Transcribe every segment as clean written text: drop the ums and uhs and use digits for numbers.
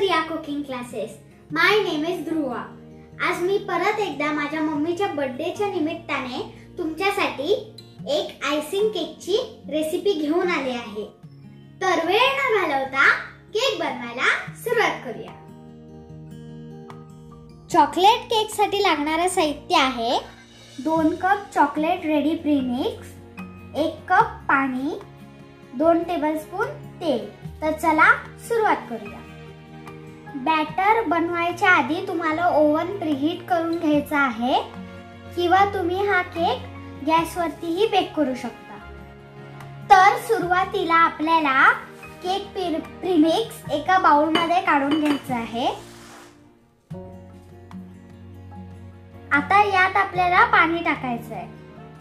Riya cooking classes. My name is Dhruva. आज मी परत एकदा माझ्या मम्मीच्या बर्थडेच्या निमित्ताने तुमच्यासाठी एक आयसिंग केकची रेसिपी घेऊन आले आहे. तर वेळ न घालवता केक बनवायला सुरुवात करूया. चॉकलेट केक साठी लागणारे साहित्य आहे 2 cup chocolate ready premix, 1 cup पाणी, 2 टेबलस्पून तेल. तर चला सुरुवात करूया. बॅटर बनवायच्या आधी तुम्हाला ओव्हन प्रीहीट करून घ्यायचा आहे किंवा तुम्ही हा केक गॅसवरतीही बेक करू शकता. तर सुरुवातीला आपल्याला केक प्रीमिक्स एका बाउल मध्ये काढून घ्यायचं आहे. आता यात आपल्याला पाणी टाकायचं आहे.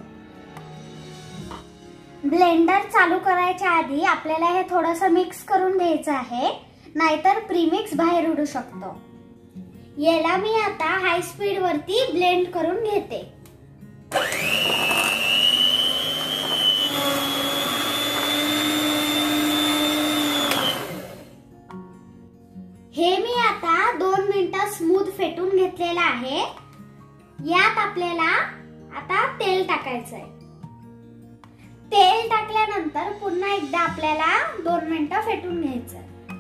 ब्लेंडर चालू करायच्या आधी आपल्याला हे थोडंसं मिक्स करून घ्यायचं आहे, नाहीतर प्रीमिक्स बाहेर उडू शकतो. याला मी आता हाय स्पीड वरती ब्लेंड करून घेते. हे मी आता 2 मिनिटं स्मूथ फेटून घेतलेलं आहे. यात आपल्याला आता तेल टाकायचं आहे. तेल टाकल्यानंतर पुन्हा एकदा आपल्याला 2 मिनिटं फेटून घ्यायचं.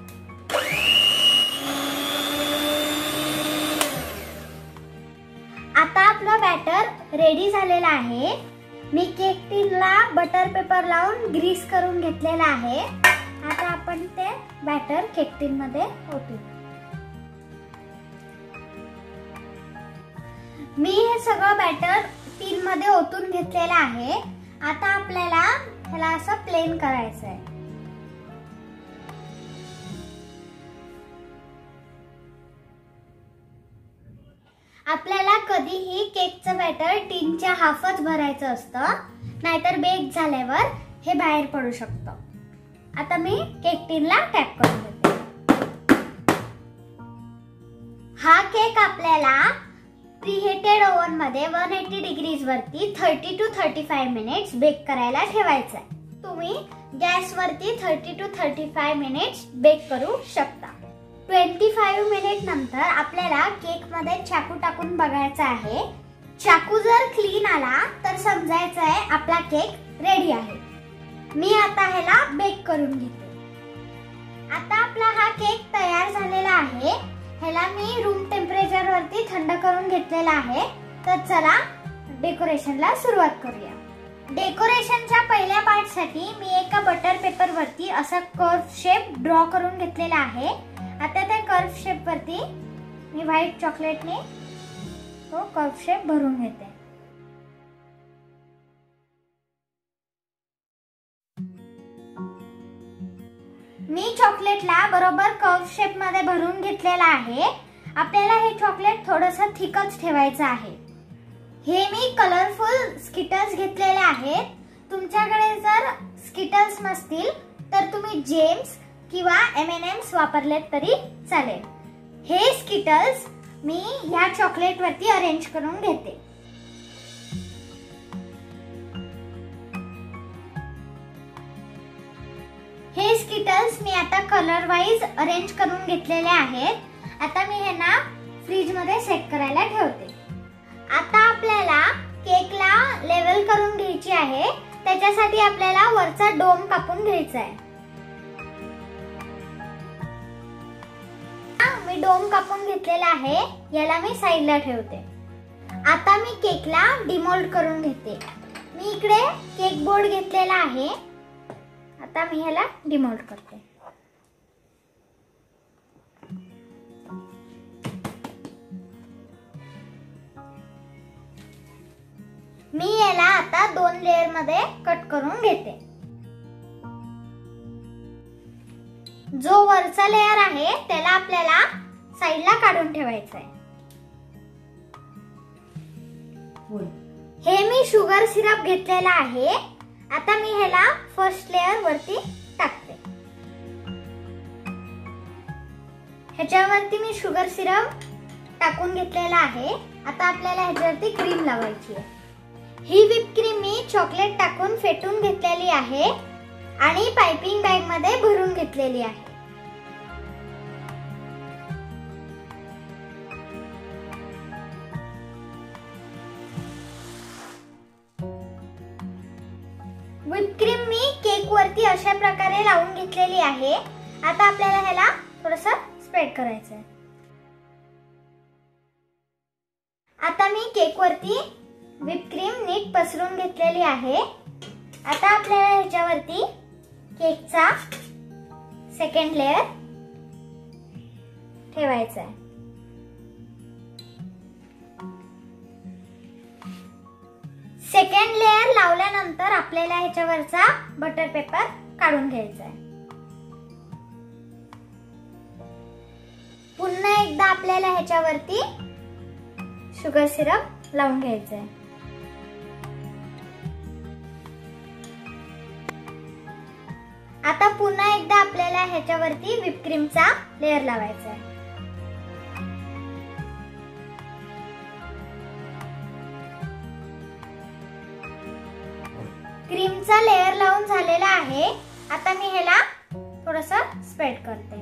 आता आपलं बॅटर रेडी झालेलं आहे. मी केक टिनला बटर पेपर लावून ग्रीस करून घेतलेला आहे. आता आपण ते बॅटर केक टिन मध्ये ओतू. मी हे सगळं बॅटर टिन मध्ये ओतून घेतलेलं आहे. आता आपल्याला ह्याला असं प्लेन करायचं आहे. आपल्याला कधीही केकचं बॅटर टिनच्या हाफच भरायचं असतं, नाहीतर बेक झाल्यावर हे बाहेर पडू शकतं. आता मी केक टिनला टॅप करून घेते. हा केक आपल्याला प्रीहीटेड ओव्हन मध्ये 180 डिग्रीज वरती 30 to 35 मिनिट्स बेक करायला ठेवायचा आहे. तुम्ही गॅस वरती 30 to 35 मिनिट्स बेक करू शकता. 25 मिनिट नंतर आपल्याला केक मध्ये चाकू टाकून बघायचा आहे. चाकू जर क्लीन आला तर समजायचं आहे आपला केक रेडी आहे. मी आता ह्याला बेक करून घेते. आता आपला हा केक तयार झालेला आहे. ह्याला मी रूम टेम्परेचर वरती थंड करून घेतलेला आहे. तर चला डेकोरेशनला सुरुवात करूया. डेकोरेशनच्या पहिल्या पार्ट साठी मी एका बटर पेपर वरती असा कर्व शेप ड्रॉ करून घेतलेला आहे. आता त्या कर्व शेप वरती मी व्हाईट चॉकलेटने तो कर्व शेप भरून घेते. मी चॉकलेटला बरोबर कर्व शेप मध्ये भरून घेतलेला आहे. आपल्याला हे चॉकलेट थोडंसं थिकच ठेवायचं आहे. हे मी कलरफुल स्किटल्स घेतलेले आहेत. तुमच्याकडे जर स्किटल्स नसतील तर तुम्ही जेम्स किंवा M&M's वापरलेत तरी चालेल. हे स्किटल्स मी ह्या चॉकलेट वरती अरेंज करून घेते. हे स्किटल्स मी आता कलर वाइज अरेंज करून घेतलेले आहेत. आता मी ह्यांना फ्रीज मध्ये सेट करायला ठेवते. आता आपल्याला केकला लेवल करून घ्यायची आहे. त्याच्यासाठी आपल्याला वरचा डोम कापून घ्यायचा आहे. मी डोम कापून घेतलेला आहे. याला मी साइडला ठेवते. आता मी केकला डिमोल्ड करून घेते. मी इकडे केक बोर्ड घेतलेला आहे. आता मी ह्याला डिमोल्ड करते. मी याला आता 2 लेयर मध्ये कट करून घेते. जो वरचा लेयर आहे त्याला आपल्याला साइडला काढून ठेवायचा आहे. हे मी शुगर सिरप घेतलेला आहे. आता मी ह्याला फर्स्ट लेयर वरती टाकते. ह्याच्यावरती मी शुगर सिरप टाकून घेतलेला आहे. आता आपल्याला ह्याच्यावरती क्रीम लावायची आहे. ही व्हिप क्रीम मी चॉकलेट टाकून फेटून घेतलेली आहे आणि पाइपिंग बॅग मध्ये भरून घेतलेली आहे. व्हिप क्रीम मी केक वरती अशा प्रकारे लावून घेतलेली आहे. आता आपल्याला ह्याला थोडंसं स्प्रेड करायचं आहे. आता मी केक वरती व्हिप क्रीम नीट पसरून घेतलेली आहे. आता आपल्याला ह्याच्यावरती केकचा सेकंड लेयर ठेवायचा आहे. सेकंड लेयर लावल्यानंतर आपल्याला ह्याच्यावरचा बटर पेपर काढून घ्यायचा आहे. पुन्हा एकदा आपल्याला ह्याच्यावरती शुगर सिरप लावून घ्यायचं आहे. आता पुन्हा एकदा आपल्याला ह्याच्यावरती व्हिप क्रीमचा लेयर लावायचा आहे. क्रीमचा लेयर लावून झालेला आहे. आता मी ह्याला थोडंसं स्प्रेड करते.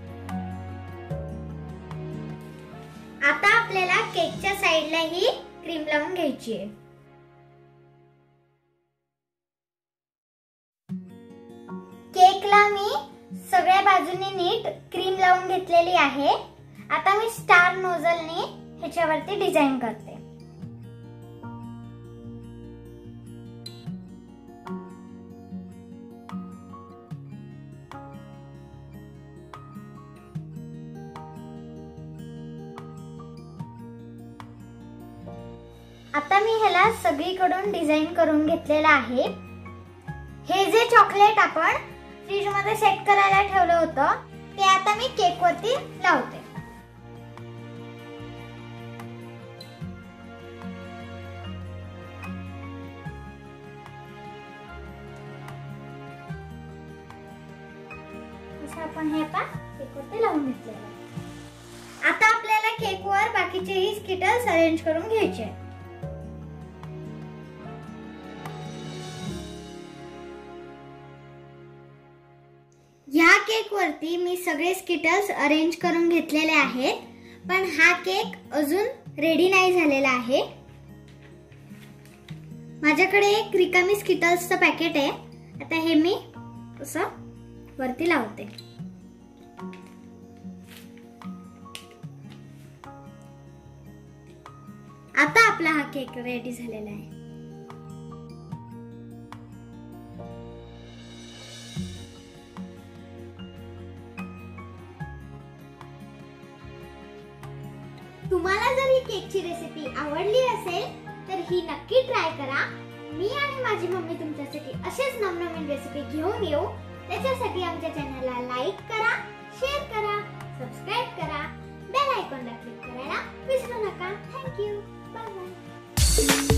आता आपल्याला केकच्या साइडला ही क्रीम लावून घ्यायची आहे. केकला मी सगळ्या बाजूने नीट क्रीम लावून घेतलेली आहे. आता मी स्टार नोझलने ह्याच्यावरती डिझाइन करते. आता मी ह्याला सगळीकडून डिझाइन करून घेतलेला आहे. हे जे चॉकलेट आपण फ्रीज मध्ये सेट करायला ठेवलं होतं ते आता मी केक वरती लावते. असं आपण हे आता केक वरती लावून घेतलेलं आहे. आता आपल्याला केक वर बाकीचेही स्किटल्स अरेंज करून घ्यायचे आहेत. ह्या केक वरती मी सगळे स्किटल्स अरेंज करून घेतलेले आहेत, पण हा केक अजून रेडी नाही झालेला आहे. माझ्याकडे एक रिकामी स्किटल्सचं पॅकेट आहे. आता हे मी असं वरती लावते. आता आपला हा केक रेडी झालेला आहे. तुम्हाला जर ही केकची रेसिपी आवडली असेल तर ही नक्की ट्राय करा. मी आणि माझी मम्मी तुमच्यासाठी असेच नवनवीन रेसिपी घेऊन येऊ. त्याच्यासाठी आमच्या चॅनलला लाईक करा, शेअर करा, सबस्क्राइब करा, बेल आयकॉनला क्लिक करायला विसरू नका. थँक्यू. Bye bye.